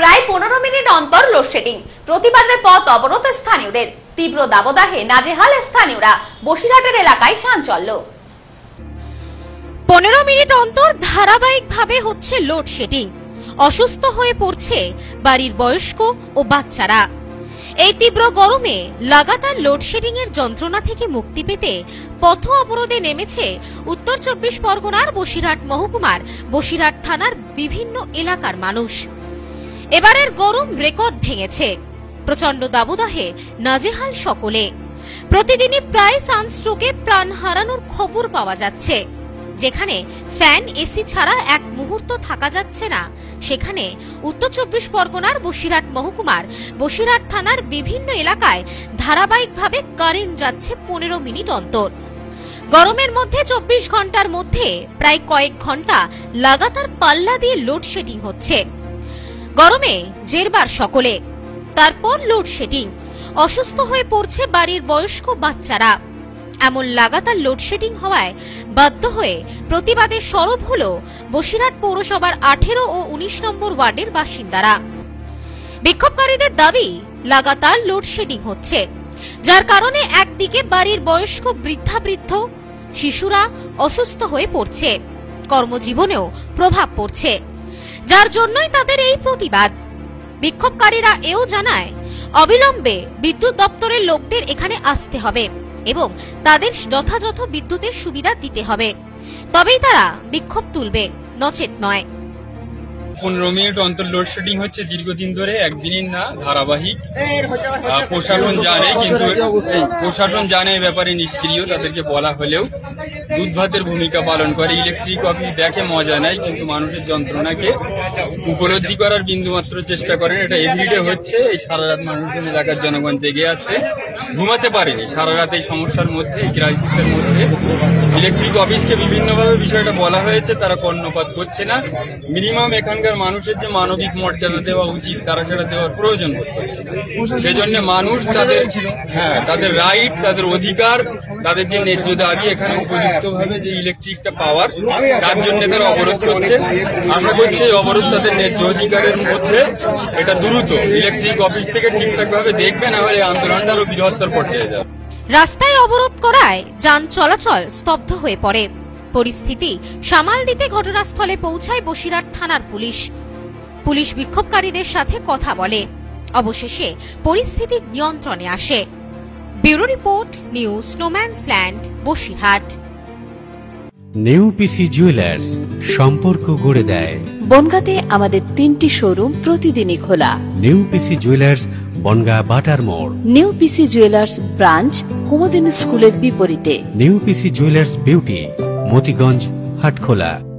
প্রায় 15 মিনিট অন্তর লোডশেডিং, প্রতিবাদে পথ অবরোধ স্থানীয়দের। তীব্র দাবদাহে নাজেহাল স্থানীয়রা, বসিরহাটের এলাকায় চাঞ্চল্য। 15 মিনিট অন্তর ধারাবাহিকভাবে হচ্ছে লোডশেডিং। অসুস্থ হয়ে পড়ছে বাড়ির বয়স্ক ও বাচ্চারা। এই তীব্র গরমে লাগাতার লোডশেডিং এর যন্ত্রণা থেকে মুক্তি পেতে পথ অবরোধে নেমেছে উত্তর 24 পরগনার বসিরহাট মহকুমার বসিরহাট থানার বিভিন্ন এলাকার মানুষ। এবারের গরম রেকর্ড ভেঙেছে। প্রচন্ড দাবদাহে নাজেহাল সকলে। প্রতিদিনই প্রায় সানস্ট্রোকে প্রাণ হারানোর খবর পাওয়া যাচ্ছে। যেখানে ফ্যান এসি ছাড়া এক মুহূর্ত থাকা যাচ্ছে না, সেখানে উত্তর 24 পরগনার বসিরহাট মহকুমার বসিরহাট থানার বিভিন্ন এলাকায় ধারাবাহিকভাবে কারেন্ট যাচ্ছে 15 মিনিট অন্তর। গরমের মধ্যে 24 ঘন্টার মধ্যে প্রায় কয়েক ঘন্টা লাগাতার পাল্লা দিয়ে লোডশেডিং হচ্ছে। গরমে জেরবার সকলে, তারপর লোডশেডিং। অসুস্থ হয়ে পড়ছে বাড়ির বয়স্ক বাচ্চারা। এমন লাগাতার লোডশেডিং হওয়ায় বাধ্য হয়ে প্রতিবাদে সরব হল বসিরহাট পৌরসভার 18 ও 19 নম্বর ওয়ার্ডের বাসিন্দারা। বিক্ষোভকারীদের দাবি, লাগাতার লোডশেডিং হচ্ছে, যার কারণে একদিকে বাড়ির বয়স্ক বৃদ্ধ শিশুরা অসুস্থ হয়ে পড়ছে, কর্মজীবনেও প্রভাব পড়ছে, যার জন্যই তাদের এই প্রতিবাদ। বিক্ষোভকারীরা এও জানায়, অবিলম্বে বিদ্যুৎ দপ্তরের লোকদের এখানে আসতে হবে এবং তাদের যথাযথ বিদ্যুতের সুবিধা দিতে হবে, তবেই তারা বিক্ষোভ তুলবে, নচেত নয়। 15 মিনিট অন্তর লোডশেডিং হচ্ছে দীর্ঘদিন ধরে, একদিনের না, ধারাবাহিক। প্রশাসন জানে, কিন্তু প্রশাসন জানে এই ব্যাপারে নিষ্ক্রিয়। তাদেরকে বলা হলেও দুধ ভাতের ভূমিকা পালন করে। ইলেকট্রিক অফিস দেখে মজা নেয়, কিন্তু মানুষের যন্ত্রণাকে উপলব্ধি করার বিন্দুমাত্র চেষ্টা করেন। এটা এভরিডে হচ্ছে। এই সারা রাত মানুষজন, এলাকার জনগণ জেগে আছে, ঘুমাতে পারেনি সারা রাত এই সমস্যার মধ্যে, এই ক্রাইসিসের মধ্যে। ইলেকট্রিক অফিসকে বিভিন্নভাবে বিষয়টা বলা হয়েছে, তারা কর্ণপাত করছে না। মিনিমাম এখানকার মানুষের যে মানবিক মর্যাদা দেওয়া উচিত, তারা সেটা দেওয়ার প্রয়োজন বোধ করছে না। সেজন্য মানুষ তাদের রাইট, তাদের অধিকার, তাদের যে ন্যায্য দাবি, এখানে উপযুক্তভাবে যে ইলেকট্রিকটা পাওয়ার, তার জন্য তারা অবরোধ করছে। আশা করছি এই অবরোধ তাদের ন্যায্য অধিকারের মধ্যে এটা দ্রুত ইলেকট্রিক অফিস থেকে ঠিকঠাকভাবে দেখবে, না হলে আন্দোলনটা আরো বৃহত্তর পর্যায়ে যাবে। রাস্তায় অবরোধ করায় যান চলাচল স্তব্ধ হয়ে পড়ে। পরিস্থিতি সামাল দিতে ঘটনাস্থলে পৌঁছায় বসিরহাট থানার পুলিশ বিক্ষোভকারীদের সাথে কথা বলে। অবশেষে পরিস্থিতি নিয়ন্ত্রণে আসে। Bureau report, news no man's land, Basirhat. New PC jewellers, সম্পর্ক গড়ে দেয়। বনগাঁতে আমাদের 3টি শোরুম প্রতিদিনই খোলা। নিউ পিসি জুয়েলার্স, বনগাঁ বাটার মোড়। New PC jewellers branch, Kumudini স্কুলের বিপরীতে। New PC jewellers beauty, Motiganj, Hatkhola.